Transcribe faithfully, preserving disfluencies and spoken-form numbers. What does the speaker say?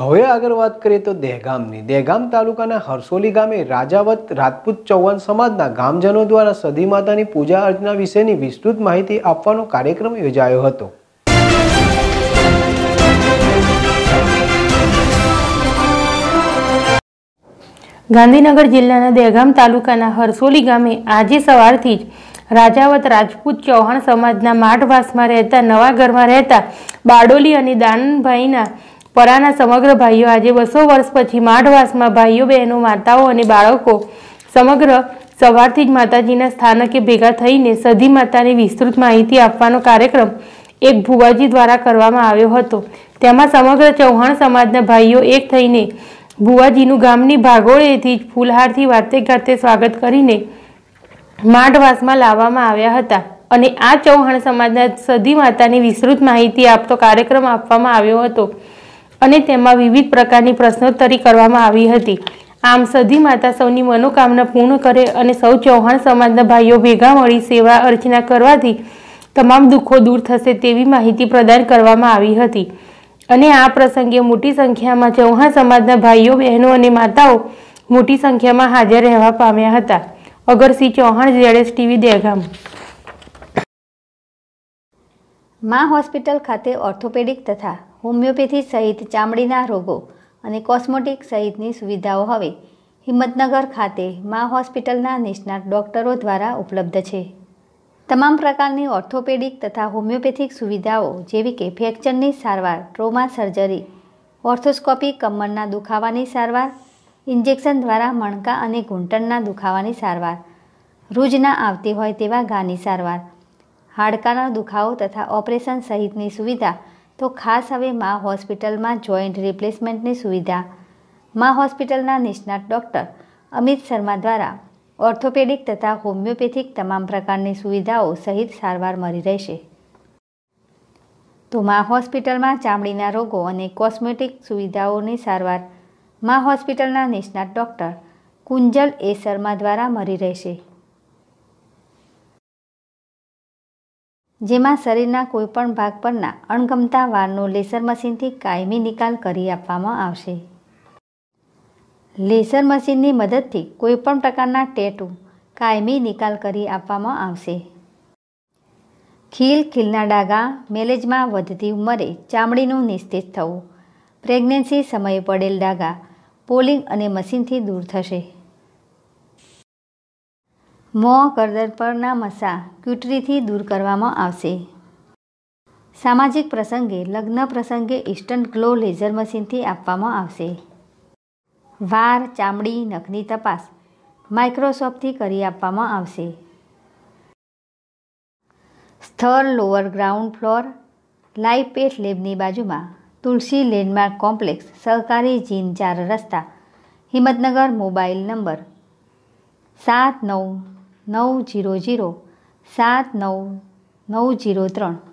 હવે આગળ વાત કરીએ તો દહેગામની દહેગામ તાલુકાના હરસોલી ગામે રાજાવત રાજપૂત ચૌહાણ સમાજના ગામજનો દ્વારા સધી માતાની પૂજા અર્ચના વિશેની વિસ્તૃત માહિતી આપવાનો કાર્યક્રમ યોજાયો હતો। ગાંધીનગર જિલ્લાના દહેગામ તાલુકાના હરસોલી ગામે આજે સવારથી જ રાજાવત રાજપૂત ચૌહાણ સમાજના માઠવાસમાં રહેતા નવા ઘરમાં રહેતા બારડોલી અને દાનભાઈના પરાના સમગ્ર ભાઈઓ આજે બસો વર્ષ પછી માઠવાસમાં ભાઈઓ બહેનો માતાઓ અને બાળકો સમગ્ર સવારથી જ માતાજીના સ્થાનકે ભેગા થઈને સધી માતાની વિસ્તૃત માહિતી આપવાનો કાર્યક્રમ એક ભુવાજી દ્વારા કરવામાં આવ્યો હતો। તેમાં સમગ્ર ચૌહાણ સમાજના ભાઈઓ એક થઈને ભુવાજીનું ગામની ભાગોળેથી જ ફૂલહારથી વાતે ગાતે સ્વાગત કરીને માઠવાસમાં લાવવામાં આવ્યા હતા અને આ ચૌહાણ સમાજના સધી માતાની વિસ્તૃત માહિતી આપતો કાર્યક્રમ આપવામાં આવ્યો હતો અને તેમાં વિવિધ પ્રકારની પ્રશ્નોત્તરી કરવામાં આવી હતી। આમ સધી માતા સૌની મનોકામના પૂર્ણ કરે અને સૌ ચૌહાણ સમાજના ભાઈઓ ભેગા મળી સેવા અર્ચના કરવાથી તમામ દુઃખો દૂર થશે તેવી માહિતી પ્રદાન કરવામાં આવી હતી અને આ પ્રસંગે મોટી સંખ્યામાં ચૌહાણ સમાજના ભાઈઓ બહેનો અને માતાઓ મોટી સંખ્યામાં હાજર રહેવા પામ્યા હતા। Agarsinh Chauhan, ZS TV, Dehgam. મા હોસ્પિટલ ખાતે ઓર્થોપેડિક તથા હોમિયોપેથી સહિત ચામડીના રોગો અને કોસ્મેટિક સહિતની સુવિધાઓ હવે હિંમતનગર ખાતે મા હોસ્પિટલના નિષ્ણાત ડૉક્ટરો દ્વારા ઉપલબ્ધ છે। તમામ પ્રકારની ઓર્થોપેડિક તથા હોમિયોપેથિક સુવિધાઓ જેવી કે ફ્રેક્ચરની સારવાર, ટ્રોમા સર્જરી, ઓર્થોસ્કોપી, કમરના દુખાવાની સારવાર, ઇન્જેક્શન દ્વારા મણકા અને ઘૂંટણના દુખાવાની સારવાર, રૂજ ના આવતી હોય તેવા ઘાની સારવાર, હાડકાનો દુખાવો તથા ઓપરેશન સહિતની સુવિધા તો ખાસ હવે મા હોસ્પિટલમાં જોઈન્ટ રિપ્લેસમેન્ટની સુવિધા મા હોસ્પિટલના નિષ્ણાત ડૉક્ટર અમિત શર્મા દ્વારા ઓર્થોપેડિક તથા હોમિયોપેથિક તમામ પ્રકારની સુવિધાઓ સહિત સારવાર મળી રહેશે। તો મા હોસ્પિટલમાં ચામડીના રોગો અને કોસ્મેટિક સુવિધાઓની સારવાર મા હોસ્પિટલના નિષ્ણાત ડૉક્ટર કુંજલ એ શર્મા દ્વારા મળી રહેશે, જેમાં શરીરના કોઈપણ ભાગ પરના અણગમતા વાળનો લેસર મશીનથી કાયમી નિકાલ કરી આપવામાં આવશે। લેસર મશીનની મદદથી કોઈપણ પ્રકારના ટેટુ કાયમી નિકાલ કરી આપવામાં આવશે। ખીલ, ખીલના ડાઘા, મેલેજમાં વધતી ઉંમરે ચામડીનું નિસ્તેજ થવું, પ્રેગ્નન્સી સમયે પડેલ ડાઘા પોલિંગ અને મશીનથી દૂર થશે। મોં, ગરદન પરના મસા ક્યુટરીથી દૂર કરવામાં આવશે। સામાજિક પ્રસંગે, લગ્ન પ્રસંગે ઇન્સ્ટન્ટ ગ્લો લેઝર મશીનથી આપવામાં આવશે। વાળ, ચામડી, નખની તપાસ માઇક્રોસ્કોપથી કરી આપવામાં આવશે। સ્થળ lower ground floor, live path લેબની બાજુમાં તુલસી લેન્ડમાર્ક કોમ્પ્લેક્સ, સહકારી જીન ચાર રસ્તા, હિંમતનગર। મોબાઈલ નંબર સાત નવ નવ જીરો જીરો સાત નવ નવ જીરો ત્રણ।